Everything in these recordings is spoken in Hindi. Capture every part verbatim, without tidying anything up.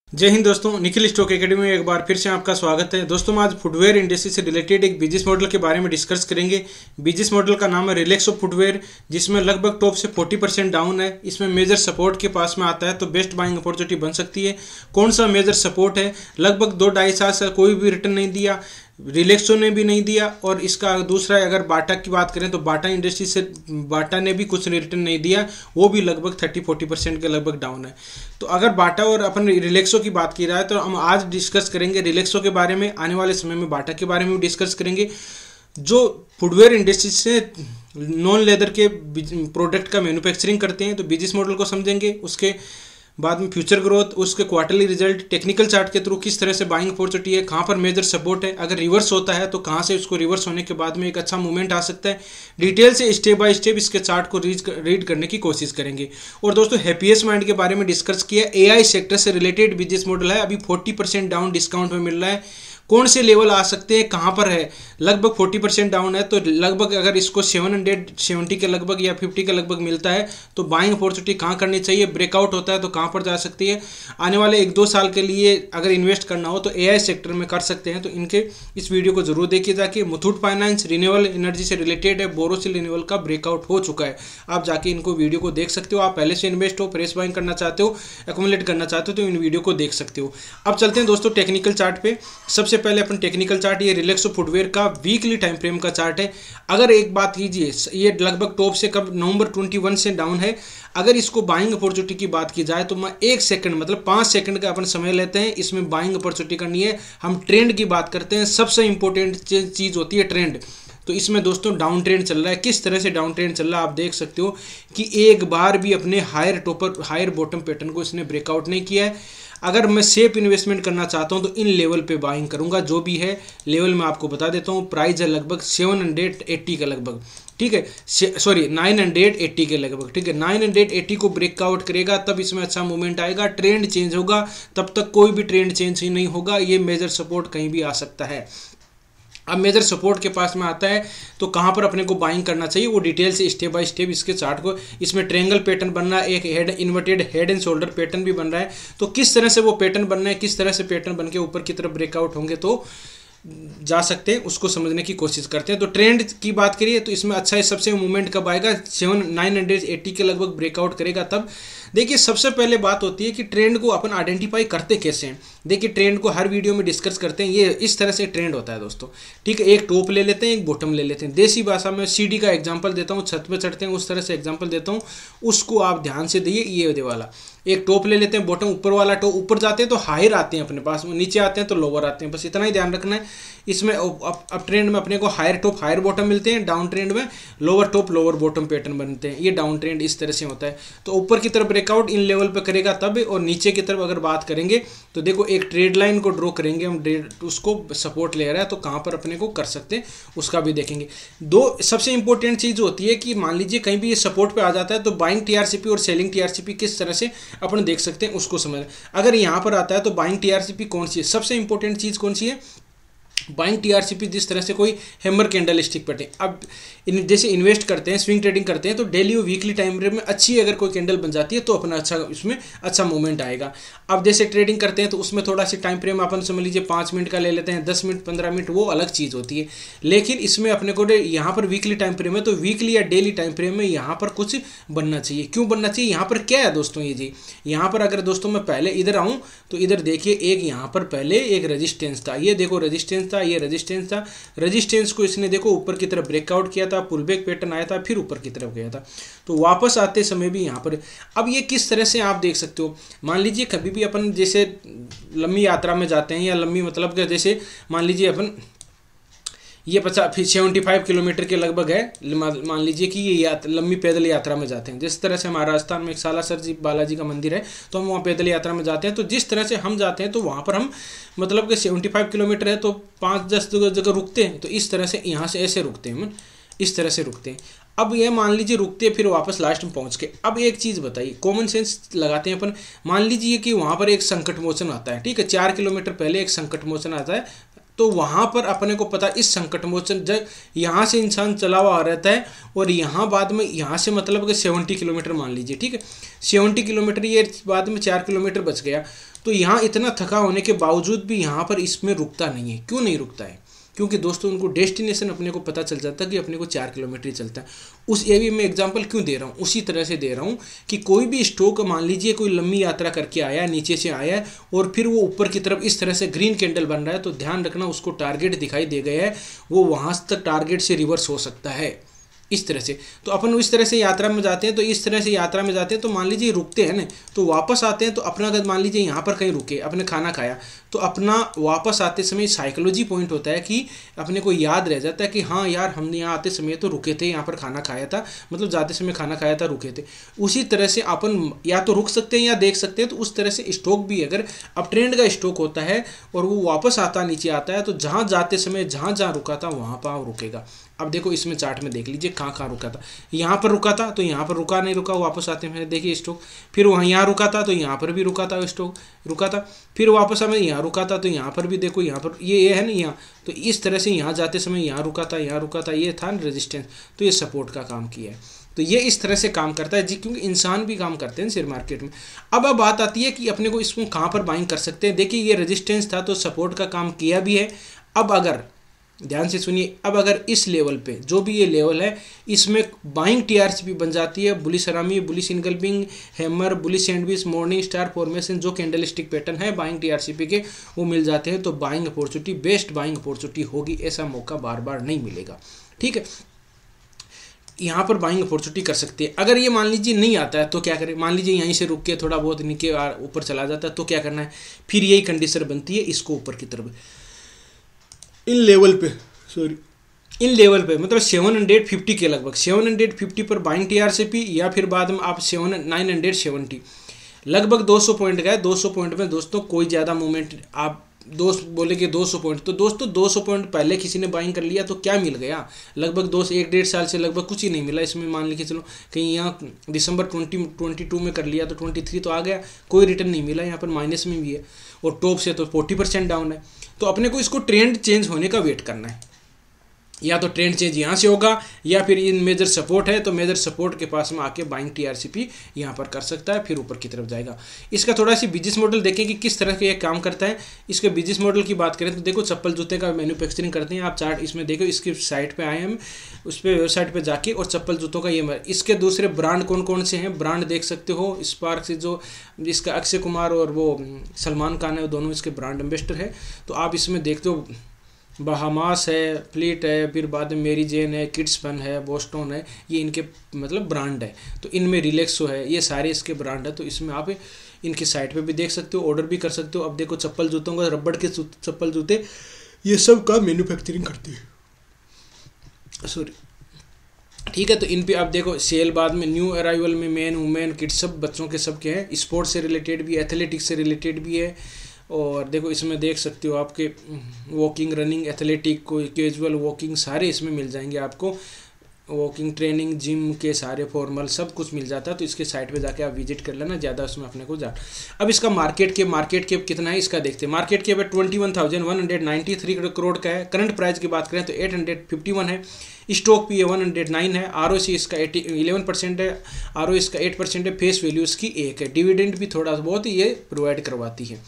जय हिंद दोस्तों, निखिल स्टॉक एकेडमी में एक बार फिर से आपका स्वागत है। दोस्तों आज फुटवेयर इंडस्ट्री से रिलेटेड एक बिजनेस मॉडल के बारे में डिस्कस करेंगे। बिजनेस मॉडल का नाम है रिलैक्सो फुटवेयर, जिसमें लगभग टॉप से चालीस परसेंट डाउन है। इसमें मेजर सपोर्ट के पास में आता है, तो बेस्ट बाइंग अपॉर्चुनिटी बन सकती है। कौन सा मेजर सपोर्ट है? लगभग दो ढाई साल से कोई भी रिटर्न नहीं दिया, रिलैक्सो ने भी नहीं दिया। और इसका दूसरा अगर बाटा की बात करें तो बाटा इंडस्ट्री से बाटा ने भी कुछ रिटर्न नहीं दिया, वो भी लगभग थर्टी फोर्टी परसेंट के लगभग डाउन है। तो अगर बाटा और अपन रिलैक्सो की बात की रहा है तो हम आज डिस्कस करेंगे रिलैक्सो के बारे में, आने वाले समय में बाटा के बारे में भी डिस्कस करेंगे। जो फुटवेयर इंडस्ट्री से नॉन लेदर के प्रोडक्ट का मैन्युफैक्चरिंग करते हैं, तो बिजनेस मॉडल को समझेंगे, उसके बाद में फ्यूचर ग्रोथ, उसके क्वार्टरली रिजल्ट, टेक्निकल चार्ट के थ्रू किस तरह से बाइंग अपॉर्चुनिटी है, कहाँ पर मेजर सपोर्ट है, अगर रिवर्स होता है तो कहाँ से उसको रिवर्स होने के बाद में एक अच्छा मूवमेंट आ सकता है। डिटेल से स्टेप बाय स्टेप इसके चार्ट को रीड रीड करने की कोशिश करेंगे। और दोस्तों हैप्पीएस्ट माइंड के बारे में डिस्कस किया। एआई सेक्टर से रिलेटेड बिजनेस मॉडल है, अभी फोर्टी परसेंट डाउन डिस्काउंट में मिल रहा है। कौन से लेवल आ सकते हैं, कहाँ पर है? लगभग चालीस परसेंट डाउन है, तो लगभग अगर इसको सात सौ सत्तर के लगभग या पचास के लगभग मिलता है तो बाइंग अपॉर्चुनिटी कहाँ करनी चाहिए, ब्रेकआउट होता है तो कहाँ पर जा सकती है। आने वाले एक दो साल के लिए अगर इन्वेस्ट करना हो तो एआई सेक्टर में कर सकते हैं। तो इनके इस वीडियो को जरूर देखिए जाके। मुथूट फाइनेंस रिन्यूएबल एनर्जी से रिलेटेड है, बोरोसिल रिन्यूएबल का ब्रेकआउट हो चुका है, आप जाके इनको वीडियो को देख सकते हो। आप पहले से इन्वेस्ट हो, फ्रेश बाइंग करना चाहते हो, एक्यूमुलेट करना चाहते हो तो इन वीडियो को देख सकते हो। अब चलते हैं दोस्तों टेक्निकल चार्ट पे। सबसे पहले अपन टेक्निकल चार्ट, ये रिलैक्सो फुटवेयर का वीकली टाइम फ्रेम का चार्ट है। अगर एक बात कीजिए, ये लगभग टॉप से कब नवंबर इक्कीस से डाउन है। अगर इसको बाइंग अपॉर्चुनिटी की बात की जाए तो मैं एक सेकंड मतलब पाँच सेकंड का अपन समय लेते हैं, इसमें बाइंग अपॉर्चुनिटी करनी है। हम ट्रेंड की बात करते हैं, सबसे इंपॉर्टेंट चीज़ होती है ट्रेंड। तो इसमें दोस्तों डाउन ट्रेंड चल रहा है। किस तरह से डाउन ट्रेंड चल रहा है आप देख सकते हो कि एक बार भी अपने higher top higher bottom pattern को इसने ब्रेकआउट नहीं किया है। अगर मैं सेफ इन्वेस्टमेंट करना चाहता हूं तो इन लेवल पे बाइंग करूंगा। जो भी है लेवल मैं आपको बता देता हूं, प्राइस है लगभग सेवन हंड्रेड एट्टी के लगभग, ठीक है, सॉरी नाइन हंड्रेड एट्टी के लगभग, ठीक है। नाइन हंड्रेड एट्टी को ब्रेकआउट करेगा तब इसमें अच्छा मूवमेंट आएगा, ट्रेंड चेंज होगा। तब तक कोई भी ट्रेंड चेंज ही नहीं होगा, ये मेजर सपोर्ट कहीं भी आ सकता है। अब मेजर सपोर्ट के पास में आता है तो कहाँ पर अपने को बाइंग करना चाहिए, वो डिटेल से स्टेप बाय स्टेप इसके चार्ट को। इसमें ट्रायंगल पैटर्न बन रहा है, एक head inverted head and shoulder pattern भी बन रहा है। तो किस तरह से वो पैटर्न बन रहा है, किस तरह से पैटर्न बन के ऊपर की तरफ ब्रेकआउट होंगे तो जा सकते हैं, उसको समझने की कोशिश करते हैं। तो ट्रेंड की बात करिए तो इसमें अच्छा है, सबसे मूवमेंट कब आएगा, सेवन नाइन हंड्रेड एट्टी के लगभग ब्रेकआउट करेगा तब। देखिए सबसे पहले बात होती है कि ट्रेंड को अपन आइडेंटिफाई करते कैसे हैं। देखिए ट्रेंड को हर वीडियो में डिस्कस करते हैं, ये इस तरह से ट्रेंड होता है दोस्तों, ठीक है। एक टॉप ले लेते हैं, एक बॉटम ले लेते हैं। देसी भाषा में सीडी का एग्जांपल देता हूँ, छत पे चढ़ते हैं उस तरह से एग्जांपल देता हूँ, उसको आप ध्यान से दिए। ये दे वाला एक टॉप ले लेते हैं, बॉटम ऊपर वाला टॉप, ऊपर जाते हैं तो हायर आते हैं अपने पास, नीचे आते हैं तो लोअर आते हैं, बस इतना ही ध्यान रखना है। इसमें अप ट्रेंड में अपने को हायर टॉप हायर बॉटम मिलते हैं, डाउन ट्रेंड में lower top lower bottom pattern बनते हैं। ये डाउन ट्रेंड इस तरह से होता है। तो ऊपर की तरफ ब्रेकआउट इन लेवल पे करेगा तब, और नीचे की तरफ अगर बात करेंगे तो देखो एक ट्रेड लाइन को ड्रॉ करेंगे हम, उसको सपोर्ट ले रहा है तो कहाँ पर अपने को कर सकते हैं उसका भी देखेंगे। दो सबसे इंपॉर्टेंट चीज़ होती है कि मान लीजिए कहीं भी ये सपोर्ट पे आ जाता है तो बाइंग टीआरसीपी और सेलिंग टीआरसीपी किस तरह से अपन देख सकते हैं उसको समझ। अगर यहाँ पर आता है तो बाइंग टीआरसीपी कौन सी है, सबसे इंपॉर्टेंट चीज़ कौन सी है, बाइंग टीआरसीपी जिस तरह से कोई हैमर कैंडल स्टिक पैटर्न। अब इन जैसे इन्वेस्ट करते हैं, स्विंग ट्रेडिंग करते हैं तो डेली और वीकली टाइम फ्रेम में अच्छी अगर कोई कैंडल बन जाती है तो अपना अच्छा इसमें अच्छा मूवमेंट आएगा। अब जैसे ट्रेडिंग करते हैं तो उसमें थोड़ा सा टाइम फ्रेम अपन समझ लीजिए पाँच मिनट का ले लेते हैं, दस मिनट पंद्रह मिनट, वो अलग चीज़ होती है। लेकिन इसमें अपने को यहाँ पर वीकली टाइम फ्रेम है तो वीकली या डेली टाइम फ्रेम में यहाँ पर कुछ बनना चाहिए। क्यों बनना चाहिए, यहाँ पर क्या है दोस्तों, ये जी यहाँ पर अगर दोस्तों मैं पहले इधर आऊँ तो इधर देखिए एक यहाँ पर पहले एक रजिस्टेंस था, ये देखो रजिस्टेंस था, ये रजिस्टेंस था। रजिस्टेंस को इसने देखो ऊपर की तरफ ब्रेकआउट किया था, पुल बैक पैटर्न आया था, फिर ऊपर की तरफ गया था। तो वापस आते समय भी यहाँ पर अब ये किस तरह से आप देख सकते हो। मान लीजिए कभी भी अपन जैसे लंबी यात्रा में जाते हैं, या लंबी मतलब कि जैसे मान लीजिए अपन ये पचास फिर सेवेंटी फाइव किलोमीटर के लगभग है, मान लीजिए कि ये लंबी पैदल यात्रा में जाते हैं। जिस तरह से हमारे राजस्थान में एक सालासर जी बालाजी का मंदिर है तो हम वहाँ पैदल यात्रा में जाते हैं, तो जिस तरह से हम जाते हैं तो वहाँ पर हम मतलब कि सेवेंटी फाइव किलोमीटर है तो पाँच दस जगह रुकते हैं। तो इस तरह से यहाँ से ऐसे रुकते हैं, इस तरह से रुकते हैं। अब ये मान लीजिए रुकते फिर वापस लास्ट में पहुंच के। अब एक चीज़ बताइए, कॉमन सेंस लगाते हैं अपन। मान लीजिए कि वहाँ पर एक संकट मोचन आता है, ठीक है, चार किलोमीटर पहले एक संकट मोचन आता है, तो वहाँ पर अपने को पता इस संकट मोचन जब यहाँ से इंसान चला हुआ रहता है और यहाँ बाद में यहाँ से मतलब कि सेवेंटी किलोमीटर मान लीजिए, ठीक है, सेवेंटी किलोमीटर ये बाद में चार किलोमीटर बच गया, तो यहाँ इतना थका होने के बावजूद भी यहाँ पर इसमें रुकता नहीं है। क्यों नहीं रुकता है? क्योंकि दोस्तों उनको डेस्टिनेशन अपने को पता चल जाता है कि अपने को चार किलोमीटर ही चलता है। उस ये भी मैं एग्जांपल क्यों दे रहा हूँ, उसी तरह से दे रहा हूँ कि कोई भी स्टॉक मान लीजिए कोई लंबी यात्रा करके आया, नीचे से आया और फिर वो ऊपर की तरफ इस तरह से ग्रीन कैंडल बन रहा है, तो ध्यान रखना उसको टारगेट दिखाई दे गया है, वो वहाँ तक टारगेट से रिवर्स हो सकता है इस तरह से। तो अपन इस तरह से यात्रा में जाते हैं, तो इस तरह से यात्रा में जाते हैं तो मान लीजिए रुकते हैं ना, तो वापस आते हैं तो अपना अगर मान लीजिए यहाँ पर कहीं रुके, अपने खाना खाया, तो अपना वापस आते समय साइकोलॉजी पॉइंट होता है कि अपने को याद रह जाता है कि हाँ यार हमने यहाँ आते समय तो रुके थे, यहाँ पर खाना खाया था, मतलब जाते समय खाना खाया था, रुके थे। उसी तरह से अपन या तो रुक सकते हैं या देख सकते हैं। तो उस तरह से स्टॉक भी अगर अप ट्रेंड का स्टॉक होता है और वो वापस आता नीचे आता है, तो जहाँ जाते समय जहाँ जहाँ रुका था वहाँ पर रुकेगा। अब देखो इसमें चार्ट में देख लीजिए कहाँ कहाँ रुका था, यहाँ पर रुका था तो यहाँ पर रुका नहीं रुका, वापस आते हैं देखिए स्टॉक, फिर वहाँ यहाँ रुका था तो यहाँ पर भी रुका था स्टॉक रुका था, फिर वापस हमें यहाँ रुका था तो यहाँ पर भी देखो यहाँ पर ये ये है ना यहाँ, तो इस तरह से यहाँ जाते समय यहाँ रुका था, यहाँ रुका था, ये था रेजिस्टेंस, तो ये सपोर्ट का काम किया है। तो ये इस तरह से काम करता है जी, क्योंकि इंसान भी काम करते हैं शेयर मार्केट में। अब अब बात आती है कि अपने को इसको कहाँ पर बाइंग कर सकते हैं। देखिए ये रेजिस्टेंस था तो सपोर्ट का काम किया भी है। अब अगर ध्यान से सुनिए, अब अगर इस लेवल पे जो भी ये लेवल है इसमें बाइंग टीआरसीपी बन जाती है, bullish harami, bullish engulfing, hammer, bullish sandwich, morning star formation, जो कैंडलस्टिक पैटर्न है बाइंग टीआरसीपी के वो मिल जाते हैं, तो buying opportunity best buying opportunity होगी। ऐसा मौका बार बार नहीं मिलेगा, ठीक है। यहाँ पर बाइंग अपॉर्चुनिटी कर सकते हैं। अगर ये मान लीजिए नहीं आता है तो क्या करें, मान लीजिए यहीं से रुक के थोड़ा बहुत नीचे ऊपर चला जाता है तो क्या करना है, फिर यही कंडीशन बनती है इसको ऊपर की तरफ इन लेवल पे सॉरी इन लेवल पे मतलब सेवन हंड्रेड फिफ्टी के लगभग सेवन हंड्रेड फिफ्टी पर बाइंग टीआरसीपी, या फिर बाद में आप सेवन नाइन हंड्रेड सेवेंटी लगभग दो सौ पॉइंट गए। दो सौ पॉइंट में दोस्तों कोई ज़्यादा मूवमेंट, आप दोस्त बोले कि दो सौ पॉइंट, तो दोस्तों दो सौ पॉइंट पहले किसी ने बाइंग कर लिया तो क्या मिल गया, लगभग दो एक डेढ़ साल से लगभग कुछ ही नहीं मिला इसमें। मान लीजिए चलो कहीं यहाँ दिसंबर ट्वेंटी ट्वेंटी टू में कर लिया तो ट्वेंटी थ्री तो आ गया, कोई रिटर्न नहीं मिला, यहाँ पर माइनस में भी है और टॉप से तो फोर्टी परसेंट डाउन है। तो अपने को इसको ट्रेंड चेंज होने का वेट करना है, या तो ट्रेंड चेंज यहाँ से होगा या फिर इन मेजर सपोर्ट है तो मेजर सपोर्ट के पास में आके बाइंग टीआरसीपी यहाँ पर कर सकता है, फिर ऊपर की तरफ जाएगा। इसका थोड़ा सी बिजनेस मॉडल देखें कि किस तरह के ये काम करता है। इसके बिजनेस मॉडल की बात करें तो देखो चप्पल जूते का मैन्युफैक्चरिंग करते हैं आप, चार्ट इसमें देखो, इसकी साइट पे आए हम, उस पर वेबसाइट पे जाके और चप्पल जूतों का ये, इसके दूसरे ब्रांड कौन कौन से हैं ब्रांड देख सकते हो। स्पार्क से जो इसका अक्षय कुमार और वो सलमान खान है वो दोनों इसके ब्रांड एम्बेसडर है, तो आप इसमें देखते हो बहामास है, फ्लीट है, फिर बाद में मेरी जेन है, किड्स फन है, बोस्टन है, ये इनके मतलब ब्रांड है। तो इनमें रिलैक्सो है, ये सारे इसके ब्रांड है। तो इसमें आप इनकी साइट पे भी देख सकते हो, ऑर्डर भी कर सकते हो। अब देखो चप्पल जूतों का, रबड़ के चप्पल जूते ये सब का मैन्युफैक्चरिंग करते हैं, सॉरी, ठीक है। तो इन पे आप देखो सेल बाद में न्यू अराइवल में मेन वुमेन किड्स सब बच्चों के सब के हैं, स्पोर्ट्स से रिलेटेड भी, एथलेटिक्स से रिलेटेड भी है। और देखो इसमें देख सकते हो आपके वॉकिंग, रनिंग, एथलेटिक, कोई कैजुअल वॉकिंग सारे इसमें मिल जाएंगे आपको, वॉकिंग ट्रेनिंग, जिम के सारे फॉर्मल सब कुछ मिल जाता है। तो इसके साइट पे जाके आप विजिट कर लेना, ज़्यादा उसमें अपने को जा। अब इसका मार्केट कैप, मार्केट कैप कितना है इसका देखते हैं। मार्केट कैप है twenty one thousand one hundred ninety three crore का है। करंट प्राइस की बात करें तो एट हंड्रेड फिफ्टी वन है। Stock P E one hundred nine है। आर ओ सी इसका एटी इलेवन परसेंट है। आर ओ इसका एट परसेंट है। फेस वैल्यू इसकी एक है। डिविडेंड भी थोड़ा बहुत ये प्रोवाइड करवाती है।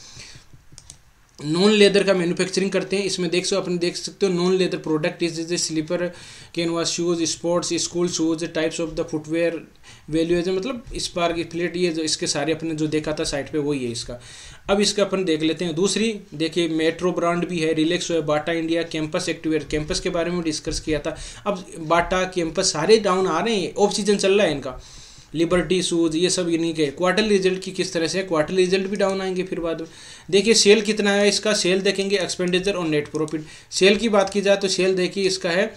नॉन लेदर का मैन्युफैक्चरिंग करते हैं। इसमें देख सो अपने देख सकते हो non leather product is is slipper, canvas shoes, sports, school shoes, types of the footwear, value edge मतलब स्पार्क, प्लेट, ये जो इसके सारे अपने जो देखा था साइट पे वही है इसका। अब इसका अपन देख लेते हैं दूसरी, देखिए मेट्रो ब्रांड भी है, रिलैक्सो है, Bata India, Campus activewear, Campus के बारे में डिस्कस किया था। अब बाटा, कैंपस सारे डाउन आ रहे हैं, ऑफ सीजन चल रहा है इनका। लिबर्टी शूज ये सब इन्हीं के। क्वार्टर रिजल्ट की किस तरह से, क्वार्टर रिजल्ट भी डाउन आएंगे। फिर बाद में देखिए सेल कितना है इसका, सेल देखेंगे, एक्सपेंडिचर और नेट प्रॉफिट। सेल की बात की जाए तो सेल देखिए इसका है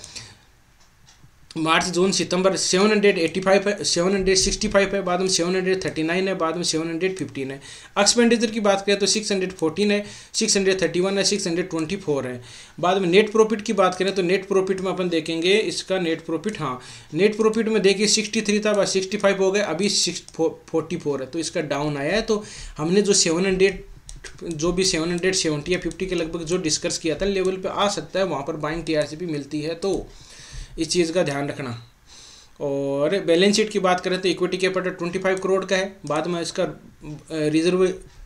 मार्च, जून, सितंबर सेवन हंड्रेड एटी फाइव है, सेवन हंड्रेड सिक्सटी फाइव है, बाद में सेवन हंड्रेड थर्टी नाइन है, बाद में सेवन हंड्रेड फिफ्टीन है। एक्सपेंडिचर की बात करें तो सिक्स हंड्रेड फोर्टीन है, सिक्स हंड्रेड थर्टी वन है, सिक्स हंड्रेड ट्वेंटी फोर है। बाद में नेट प्रॉफिट की बात करें तो नेट प्रॉफिट में अपन देखेंगे इसका नेट प्रॉफिट, हाँ नेट प्रॉफिट में देखिए सिक्सटी थ्री था, सिक्सटी फाइव हो गया, अभी सिक्स फोर्टी फोर है। तो इसका डाउन आया है। तो हमने जो सेवन हंड्रेड जो भी सेवन हंड्रेड सेवेंटी या फिफ्टी के लगभग जो डिस्कस किया था लेवल पे आ सकता है, वहाँ पर बाइंग टीआरसीपी मिलती है, तो इस चीज़ का ध्यान रखना। और बैलेंस शीट की बात करें तो इक्विटी कैपिटल पच्चीस करोड़ का है, बाद में इसका रिजर्व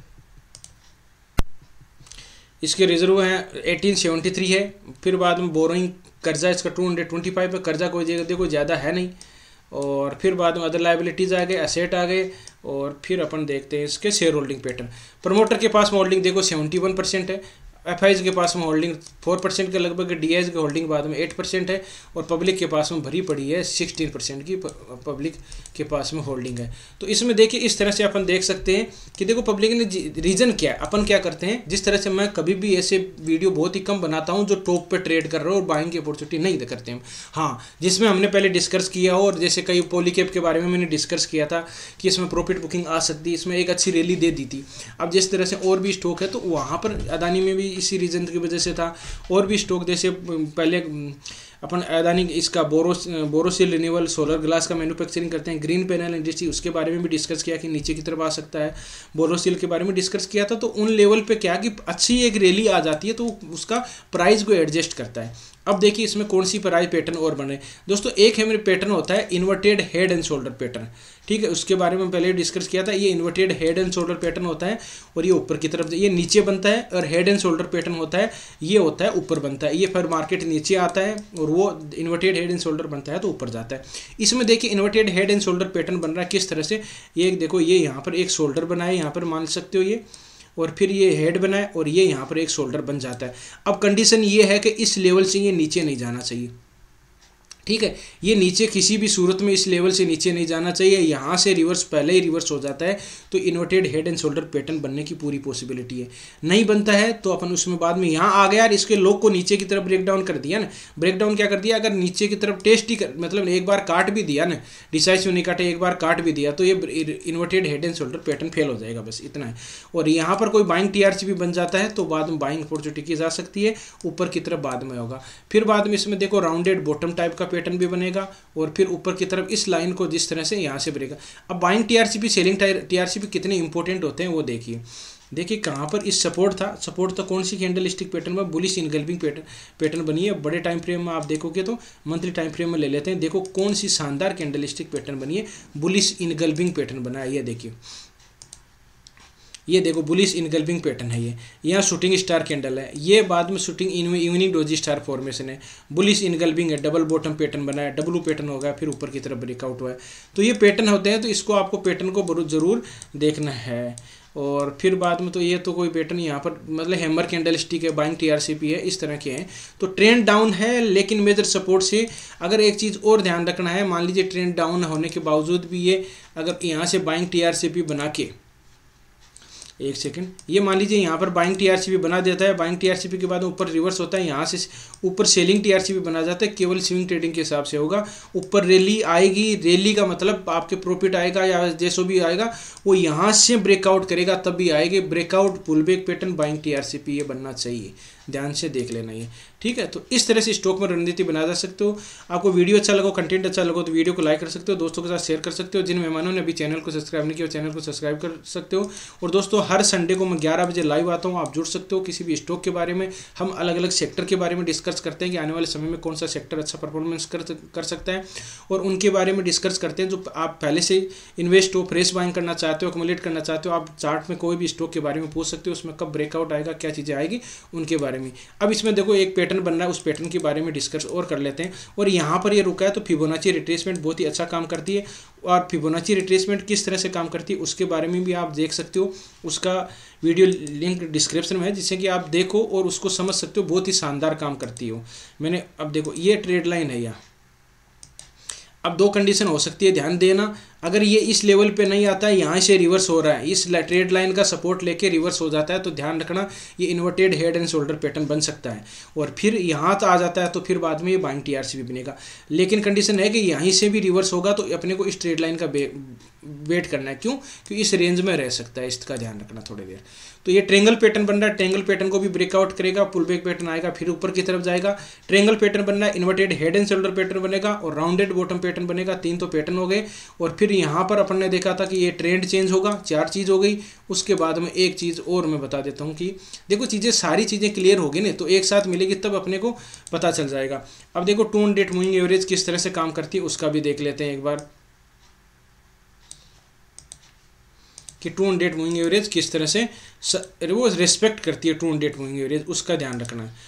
इसके रिजर्व हैं अठारह सौ तिहत्तर है, फिर बाद में बोरोइंग कर्जा इसका दो सौ पच्चीस है, कर्जा कोई जगह देखो ज़्यादा है नहीं, और फिर बाद में अदर लाइबिलिटीज़ आ गए, एसेट आ गए, और फिर अपन देखते हैं इसके शेयर होल्डिंग पैटर्न। प्रमोटर के पास में होल्डिंग देखो इकहत्तर परसेंट है, एफ आईज के पास में होल्डिंग फोर परसेंट के लगभग, डी आईज की होल्डिंग बाद में एट परसेंट है, और पब्लिक के पास में भरी पड़ी है सिक्सटीन परसेंट की पब्लिक के पास में होल्डिंग है। तो इसमें देखिए इस तरह से अपन देख सकते हैं कि देखो पब्लिक ने रीज़न क्या है, अपन क्या करते हैं, जिस तरह से मैं कभी भी ऐसे वीडियो बहुत ही कम बनाता हूं जो टॉप पे ट्रेड कर रहे हो और बाइंग की अपॉर्चुनिटी नहीं करते हैं। हाँ, जिसमें हमने पहले डिस्कस किया हो, और जैसे कई पॉलीकैप के बारे में मैंने डिस्कस किया था कि इसमें प्रॉफिट बुकिंग आ सकती है, इसमें एक अच्छी रैली दे दी थी। अब जिस तरह से और भी स्टॉक है तो वहाँ पर अदानी में भी इसी रीज़न की वजह से था, और भी स्टॉक जैसे पहले अपन अदानी इसका बोरोस बोरोसिल रिन्यूएबल सोलर ग्लास का मैन्युफैक्चरिंग करते हैं, ग्रीन पैनल इंडस्ट्री, उसके बारे में भी डिस्कस किया कि नीचे की तरफ आ सकता है, बोरोसिल के बारे में डिस्कस किया था। तो उन लेवल पे क्या कि अच्छी एक रैली आ जाती है तो उसका प्राइस को एडजस्ट करता है। अब देखिए इसमें कौन सी प्राइस पैटर्न और बने दोस्तों, एक है मेरे पैटर्न होता है inverted head and shoulder pattern, ठीक है, उसके बारे में पहले डिस्कस किया था। ये inverted head and shoulder pattern होता है, और ये ऊपर की तरफ ये नीचे बनता है, और हेड एंड शोल्डर पैटर्न होता है ये होता है ऊपर बनता है। ये फिर मार्केट नीचे आता है और वो इन्वर्टेड हेड एंड शोल्डर बनता है तो ऊपर जाता है। इसमें देखिए inverted head and shoulder pattern बन रहा है किस तरह से, ये देखो ये यहाँ पर एक शोल्डर बना है, यहाँ पर मान सकते हो ये, और फिर ये हेड बना है, और ये यहाँ पर एक शोल्डर बन जाता है। अब कंडीशन ये है कि इस लेवल से ये नीचे नहीं जाना चाहिए, ठीक है, ये नीचे किसी भी सूरत में इस लेवल से नीचे नहीं जाना चाहिए। यहाँ से रिवर्स पहले ही रिवर्स हो जाता है तो inverted head and shoulder pattern बनने की पूरी पॉसिबिलिटी है। नहीं बनता है तो अपन उसमें बाद में यहाँ आ गया यार, इसके लोग को नीचे की तरफ ब्रेक डाउन कर दिया ना, ब्रेक डाउन क्या कर दिया, अगर नीचे की तरफ टेस्ट ही कर, मतलब एक बार काट भी दिया ना, डिसाइसिव नहीं काटे, एक बार काट भी दिया तो ये inverted head and shoulder pattern fail हो जाएगा, बस इतना है। और यहाँ पर कोई बाइंग टीआरसी भी बन जाता है तो बाद में बाइंग अपॉर्चुनिटी की जा सकती है, ऊपर की तरफ बाद में होगा। फिर बाद में इसमें देखो राउंडेड बॉटम टाइप का पैटर्न भी बनेगा, और फिर ऊपर की तरफ इस लाइन को जिस तरह से यहाँ से ब्रेक। अब बाइंग टीआरसीपी सेलिंग टीआरसीपी कितने इंपॉर्टेंट होते हैं वो देखिए। देखिए कहाँ पर इस सपोर्ट था, सपोर्ट तो कौन सी कैंडल स्टिक पैटर्न में, बुलिश इनगल्बिंग पैटर्न पैटर्न बनी है। बड़े टाइम फ्रेम में आप देखोगे तो मंथली टाइम फ्रेम में ले लेते हैं, देखो कौन सी शानदार कैंडल स्टिक पैटर्न बनी है, बुलिश इनगल्बिंग पैटर्न बना है। ये देखिए, ये देखो बुलिश इनगल्बिंग पैटर्न है, ये यहाँ शूटिंग स्टार कैंडल है, ये बाद में shooting evening doji star formation है, बुलिश इनगल्बिंग है, डबल बॉटम पैटर्न बना है, डब्लू पैटर्न होगा, फिर ऊपर की तरफ ब्रेकआउट हुआ है। तो ये पैटर्न होते हैं, तो इसको आपको पैटर्न को जरूर देखना है। और फिर बाद में तो ये तो कोई पैटर्न यहाँ पर मतलब हैमर कैंडल स्टिक है, बाइंग टीआरसीपी है, इस तरह के हैं। तो ट्रेंड डाउन है, लेकिन मेजर सपोर्ट से अगर एक चीज़ और ध्यान रखना है, मान लीजिए ट्रेंड डाउन होने के बावजूद भी ये अगर यहाँ से बाइंग टीआरसीपी बना के, एक सेकंड, ये मान लीजिए यहाँ पर बाइंग टीआरसीपी बना देता है, बाइंग टीआरसीपी के बाद ऊपर रिवर्स होता है, यहाँ से ऊपर सेलिंग टीआरसीपी बना जाता है, केवल स्विंग ट्रेडिंग के हिसाब से होगा। ऊपर रैली आएगी, रैली का मतलब आपके प्रॉफिट आएगा या जैसो भी आएगा वो यहाँ से ब्रेकआउट करेगा तब भी आएगी। Breakout pullback pattern buying TRCP ये बनना चाहिए, ध्यान से देख लेना ये, ठीक है। तो इस तरह से स्टॉक में रणनीति बना जा सकते हो। आपको वीडियो अच्छा लगा, कंटेंट अच्छा लगा तो वीडियो को लाइक कर सकते हो, दोस्तों के साथ शेयर कर सकते हो। जिन मेहमानों ने अभी चैनल को सब्सक्राइब नहीं किया चैनल को सब्सक्राइब कर सकते हो। और दोस्तों हर संडे को मैं ग्यारह बजे लाइव आता हूँ, आप जुड़ सकते हो। किसी भी स्टॉक के बारे में हम अलग अलग सेक्टर के बारे में डिस्कस करते हैं कि आने वाले समय में कौन सा सेक्टर अच्छा परफॉर्मेंस कर कर सकता है, और उनके बारे में डिस्कस करते हैं। जो आप पहले से इन्वेस्ट हो, फ्रेश बाइंग करना चाहते हो, अक्यूमुलेट करना चाहते हो, आप चार्ट में कोई भी स्टॉक के बारे में पूछ सकते हो, उसमें कब ब्रेकआउट आएगा, क्या चीज़ें आएगी, उनके बारे में। अब इसमें देखो एक पैटर्न बन रहा है, उस पैटर्न के बारे में डिस्कस और कर लेते हैं। और यहाँ पर ये रुका है तो फिबोनाची रिट्रेसमेंट बहुत ही अच्छा काम करती है, और फिबोनाची रिट्रेसमेंट किस तरह से काम करती है उसके बारे में भी आप देख सकते हो। उसका वीडियो लिंक डिस्क्रिप्शन में है, जिससे कि आप देखो और उसको समझ सकते हो, बहुत ही शानदार काम करती हो। मैंने अब देखो ये ट्रेड लाइन है यहाँ, अब दो कंडीशन हो सकती है, ध्यान देना। अगर ये इस लेवल पे नहीं आता है, यहाँ से रिवर्स हो रहा है, इस ट्रेड लाइन का सपोर्ट लेके रिवर्स हो जाता है, तो ध्यान रखना ये inverted head and shoulder pattern बन सकता है। और फिर यहाँ तो आ जाता है तो फिर बाद में ये बाइंग टीआरसी भी बनेगा। लेकिन कंडीशन है कि यहीं से भी रिवर्स होगा तो अपने को इस ट्रेड लाइन का वेट करना है। क्यों? क्योंकि इस रेंज में रह सकता है, इसका ध्यान रखना थोड़ी देर। तो ये ट्रेंगल पैटर्न बन रहा है, ट्रेंगल पैटर्न को भी ब्रेकआउट करेगा, पुल बैक पैटर्न आएगा, फिर ऊपर की तरफ जाएगा। ट्रेंगल पैटर्न बन रहा है, inverted head and shoulder pattern बनेगा और राउंडेड बॉटम पैटर्न बनेगा। तीन तो पैटर्न हो गए। और फिर फिर यहाँ पर अपन ने देखा था कि ये ट्रेंड चेंज होगा, चार चीज़ हो गई। उसके बाद में एक चीज़ और मैं बता देता हूँ कि देखो चीज़ें सारी चीज़ें क्लियर होगी ना तो एक साथ मिलेगी तब अपने को पता चल जाएगा। अब देखो टू हंड्रेड मूविंग एवरेज किस तरह से काम करती है उसका भी देख लेते हैं एक बार कि टू हंड्रेड मूविंग एवरेज किस तरह से वो रिस्पेक्ट करती है। टू हंड्रेड मूविंग एवरेज उसका ध्यान रखना है।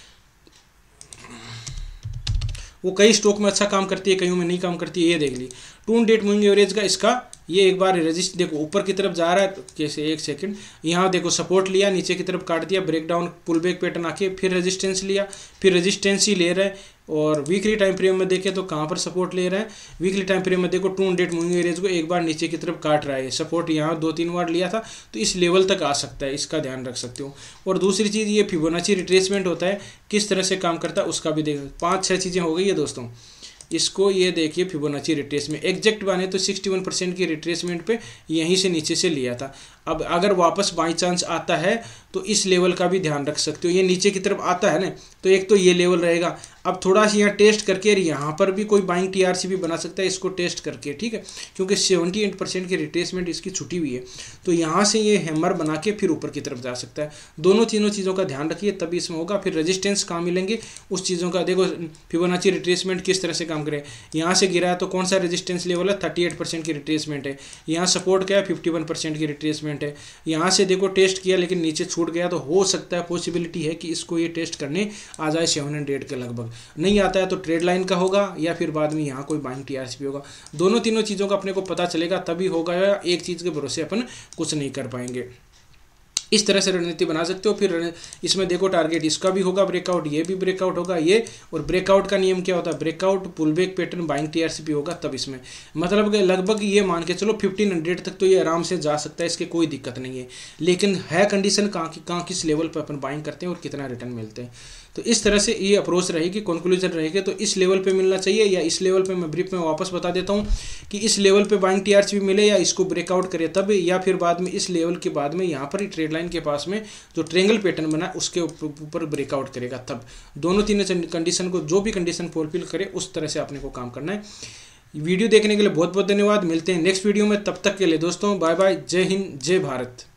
वो कई स्टॉक में अच्छा काम करती है, कईयों में नहीं काम करती है, ये देख ली। टू हंड्रेड मूविंग एवरेज का इसका ये एक बार रजिस्ट देखो ऊपर की तरफ जा रहा है कैसे, एक सेकंड, यहाँ देखो सपोर्ट लिया, नीचे की तरफ काट दिया, ब्रेकडाउन पुल बैक पैटर्न आके फिर रेजिस्टेंस लिया, फिर रेजिस्टेंस ही ले रहा है। और वीकली टाइम फ्रेम में देखें तो कहाँ पर सपोर्ट ले रहा है, वीकली टाइम फ्रेम में देखो टू हंड्रेड मूविंग एवरेज को एक बार नीचे की तरफ काट रहा है। सपोर्ट यहाँ दो तीन बार लिया था तो इस लेवल तक आ सकता है, इसका ध्यान रख सकते हो। और दूसरी चीज़ ये फिबोनाची रिट्रेसमेंट होता है, किस तरह से काम करता है उसका भी देख। पाँच छः चीज़ें हो गई है दोस्तों। इसको ये देखिए फिबोनाची रिट्रेसमेंट एग्जैक्ट बने तो इकसठ परसेंट की रिट्रेसमेंट पे यहीं से नीचे से लिया था। अब अगर वापस बाई चांस आता है तो इस लेवल का भी ध्यान रख सकते हो। ये नीचे की तरफ आता है ना तो एक तो ये लेवल रहेगा। अब थोड़ा सा यहाँ टेस्ट करके यहाँ पर भी कोई बाइंग टीआरसी भी बना सकता है इसको टेस्ट करके, ठीक है, क्योंकि अठहत्तर परसेंट की रिट्रेसमेंट इसकी छुटी हुई है तो यहाँ से ये हैमर बना के फिर ऊपर की तरफ जा सकता है। दोनों तीनों चीज़ों का ध्यान रखिए तभी इसमें होगा। फिर रेजिस्टेंस कहाँ मिलेंगे उस चीज़ों का देखो। फिबोनाची रिट्रेसमेंट किस तरह से काम करे, यहाँ से गिरा है तो कौन सा रेजिस्टेंस लेवल है, अड़तीस परसेंट की रिट्रेसमेंट है। यहाँ सपोर्ट क्या है, इक्यावन परसेंट की रिट्रेसमेंट है। यहाँ से देखो टेस्ट किया लेकिन नीचे छूट गया तो हो सकता है पॉसिबिलिटी है कि इसको ये टेस्ट करने आ जाए सेवन हंड्रेड के लगभग। नहीं आता है तो ट्रेड लाइन का होगा या फिर बाद में यहाँ कोई बाइंग टीआरसी भी होगा। दोनों तीनों चीज़ों का अपने को पता चलेगा तभी होगा, या एक चीज़ के भरोसे अपन कुछ नहीं कर पाएंगे। इस तरह से रणनीति बना सकते हो। फिर इसमें देखो टारगेट इसका भी होगा ब्रेकआउट, ये भी ब्रेकआउट होगा ये। और ब्रेकआउट का नियम क्या होता है, breakout pull back pattern buying TRC भी होगा तब इसमें मतलब लगभग ये मान के चलो फिफ्टीन हंड्रेड तक तो ये आराम से जा सकता है, इसके कोई दिक्कत नहीं है। लेकिन है कंडीशन कहाँ की कहाँ किस लेवल पर अपन बाइंग करते हैं और कितना रिटर्न मिलते हैं। तो इस तरह से ये अप्रोच रहेगी, कंक्लूजन रहेगी। तो इस लेवल पे मिलना चाहिए या इस लेवल पे, मैं ब्रीफ में वापस बता देता हूँ कि इस लेवल पे बाइंग टीआरसी भी मिले या इसको ब्रेकआउट करे तब, या फिर बाद में इस लेवल के बाद में यहाँ पर ही ट्रेड लाइन के पास में जो ट्रेंगल पैटर्न बना उसके ऊपर ब्रेकआउट करेगा तब। दोनों तीनों कंडीशन को जो भी कंडीशन फुलफिल करे उस तरह से आपने को काम करना है। वीडियो देखने के लिए बहुत बहुत धन्यवाद। मिलते हैं नेक्स्ट वीडियो में, तब तक के लिए दोस्तों बाय बाय। जय हिंद, जय भारत।